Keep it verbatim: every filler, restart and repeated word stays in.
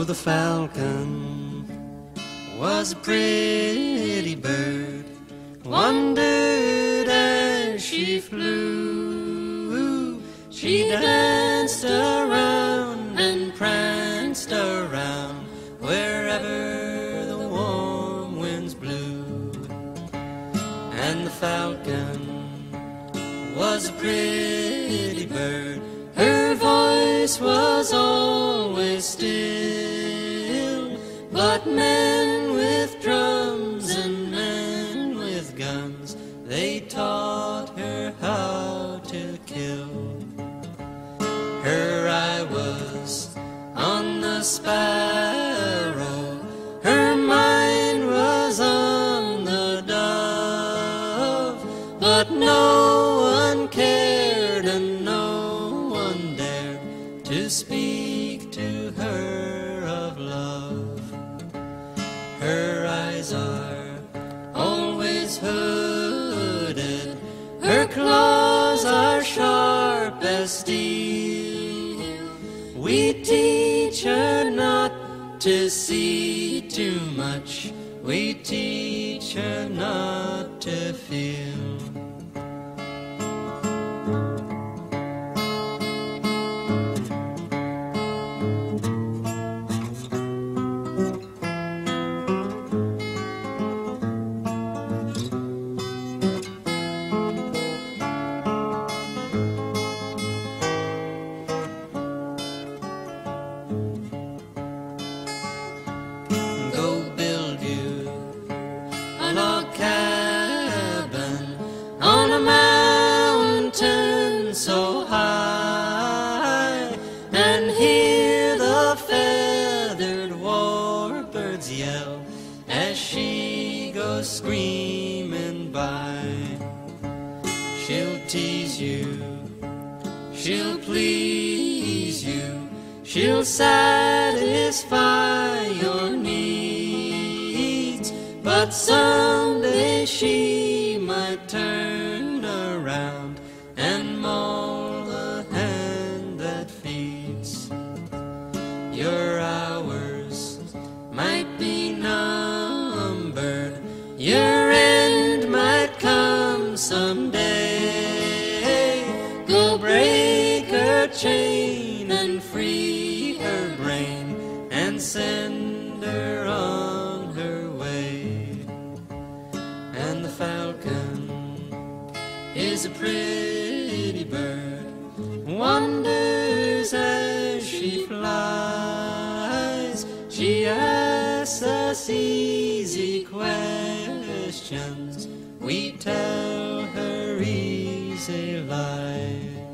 the falcon was a pretty bird, wondered as she flew. She danced around and pranced around wherever the warm winds blew. And the falcon was a pretty bird, her voice was always still. But men with drums and men with guns, they taught her how to kill. Her eye was on the sparrow, her mind was on the dove. But no one cared and no one dared to speak to her of love. Her eyes are always hooded, her claws are sharp as steel. We teach her not to see too much, we teach her not to feel. Log cabin on a mountain so high, and hear the feathered warbirds yell as she goes screaming by. She'll tease you, she'll please you, she'll satisfy your needs. But someday she might turn around and maul the hand that feeds. Your hours might be numbered, your end might come someday. Go break her chain and free her brain and send her on her way. And the falcon is a pretty bird, wonders as she flies. She asks us easy questions, we tell her easy lies.